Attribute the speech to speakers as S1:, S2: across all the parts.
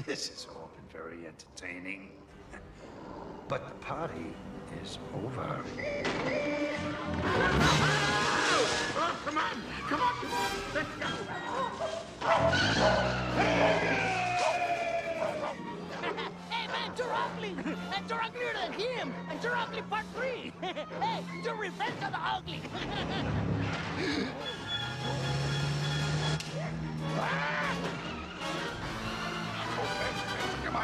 S1: This has all been very entertaining. But the party is over.
S2: Oh, come on! Come on! Let's go!
S3: Hey, man, you're ugly! And you're uglier than him! And you're ugly part 3! Hey, you're revenge of the ugly!
S2: Come on,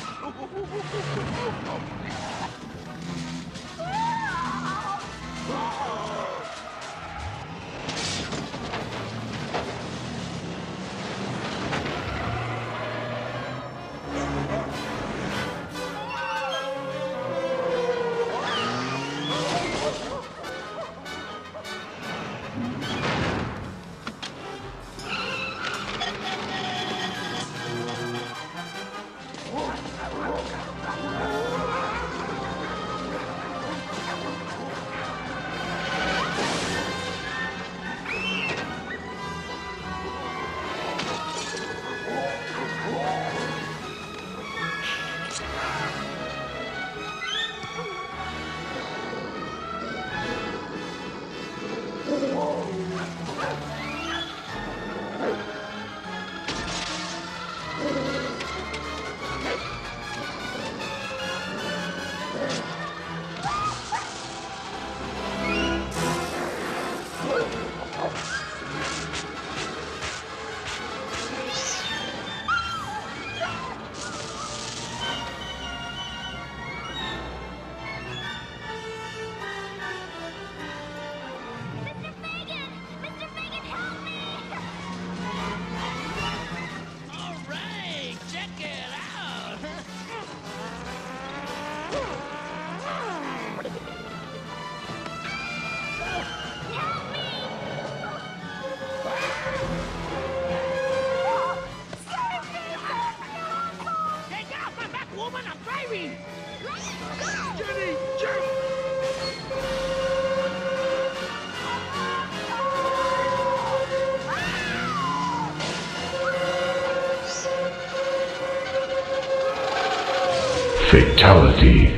S4: Fatality.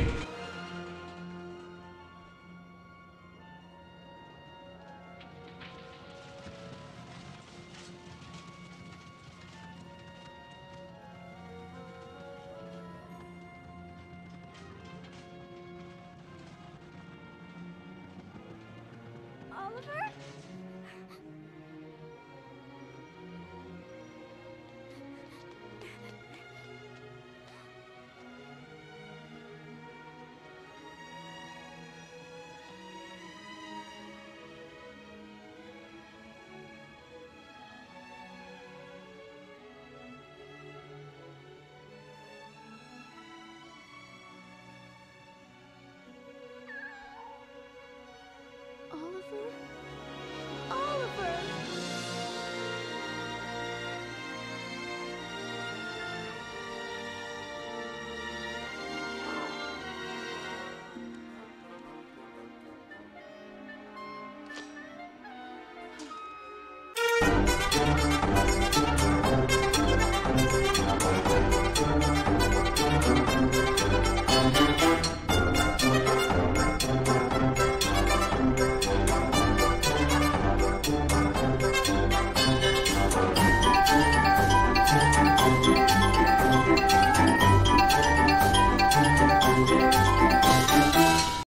S5: Oliver?